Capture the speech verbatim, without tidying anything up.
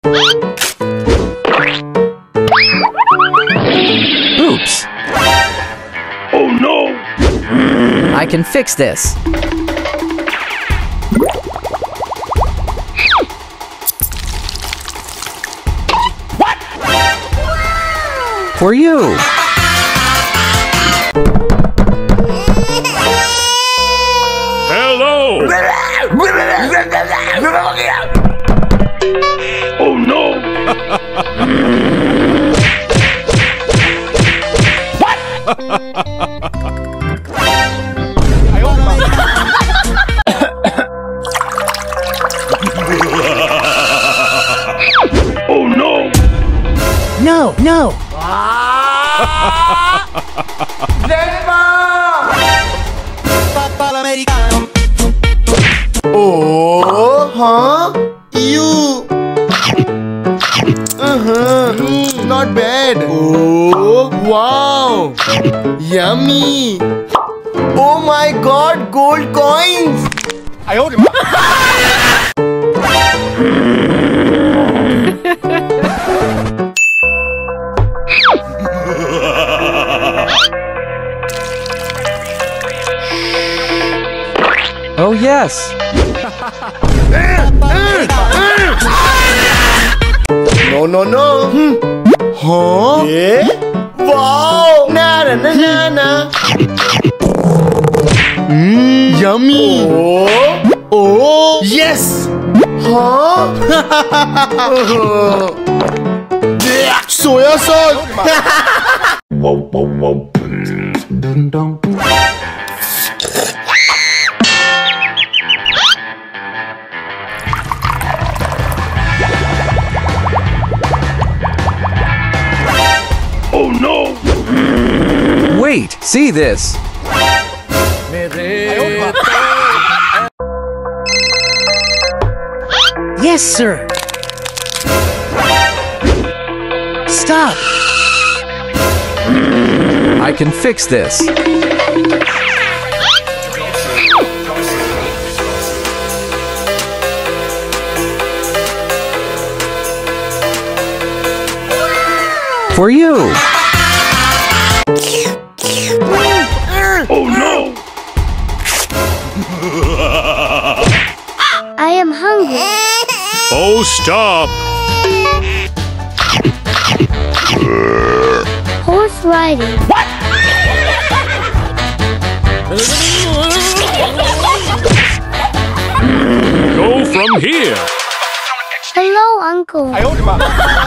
Oops! Oh no! I can fix this. What? For you! Hello! Oh no! What? Oh no! No, no! Oh, huh? You. Uh-huh. Mm, not bad. Oh, wow. Yummy. Oh my God, gold coins. I owed him. Oh yes! No, no, no. Hmm. Huh? Yeah? Wow! Na na na na na. Mmm, yummy. Oh, oh, yes. Huh? Soya sauce. Oh no! Wait! See this! Yes, sir! Stop! I can fix this. For you! Oh no! I am hungry. Oh, stop! Horse riding. What? Go from here! Hello, Uncle.